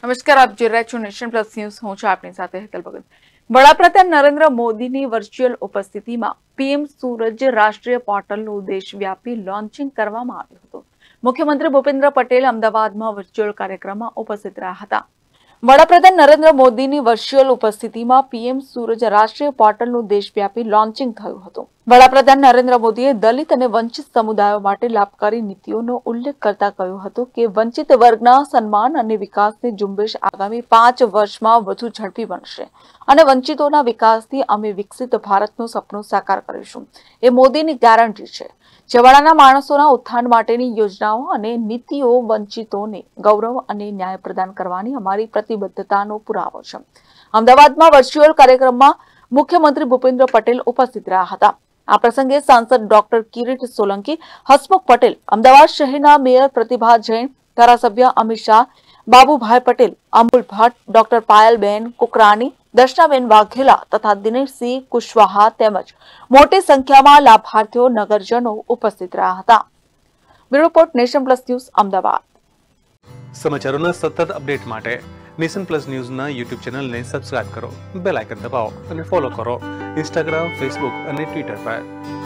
નમસ્કાર, આપ જોઈ રહ્યા છો નેશન પ્લસ ન્યૂઝ. હું છું આપની સાથે હેતલ ભગત. વડાપ્રધાન નરેન્દ્ર મોદીની વર્ચ્યુઅલ ઉપસ્થિતિમાં પીએમ સૂરજ રાષ્ટ્રીય પોર્ટલનું દેશવ્યાપી લોન્ચિંગ કરવામાં આવ્યું હતું. મુખ્યમંત્રી ભૂપેન્દ્ર પટેલ અમદાવાદમાં વર્ચ્યુઅલ કાર્યક્રમમાં ઉપસ્થિત રહ્યા હતા. વડાપ્રધાન નરેન્દ્ર મોદીની વર્ચ્યુઅલ ઉપસ્થિતિમાં પીએમ સૂરજ રાષ્ટ્રીય પોર્ટલનું દેશવ્યાપી લોન્ચિંગ થયું હતું. વડાપ્રધાન નરેન્દ્ર મોદીએ દલિત અને વંચિત સમુદાયો માટે લાભકારી નીતિઓનો ઉલ્લેખ કરતા કહ્યું હતું કે વંચિત વર્ગના સન્માન અને વિકાસની ઝુંબેશ આગામી 5 વર્ષમાં વધુ ઝડપી બનશે અને વંચિતોના વિકાસથી અમે વિકસિત ભારતનું સપનું સાકાર કરીશું. એ મોદીની ગેરંટી છે. છેવાડાના માણસોના ઉત્થાન માટેની યોજનાઓ અને નીતિઓ વંચિતોને ગૌરવ અને ન્યાય પ્રદાન કરવાની અમારી પ્રતિબદ્ધતાનો પુરાવો છે. અમદાવાદમાં વર્ચ્યુઅલ કાર્યક્રમમાં મુખ્યમંત્રી ભૂપેન્દ્ર પટેલ ઉપસ્થિત રહ્યા હતા. આ પ્રસંગે સાંસદ ડોક્ટર કિરીટ સોલંકી, હસમુખ પટેલ, અમદાવાદ શહેરના મેયર પ્રતિભા જૈન, ધારાસભ્ય અમિત શાહ, બાબુભાઈ પટેલ, અમુલ ભટ્ટ, ડોક્ટર પાયલબેન કુકરાણી, દર્શનાબેન વાઘેલા તથા દિનેશસિંહ કુશવાહા તેમજ મોટી સંખ્યામાં લાભાર્થીઓ, નગરજનો ઉપસ્થિત રહ્યા હતા. Bureau report, nation plus news, Ahmedabad. સમાચારોના સતત અપડેટ માટે નેશન પ્લસ ન્યૂઝના યુટ્યુબ ચેનલને સબસ્ક્રાઇબ કરો, બેલ આઇકન દબાવો અને ફોલો કરો ઇન્સ્ટાગ્રામ, ફેસબુક અને ટ્વિટર પર.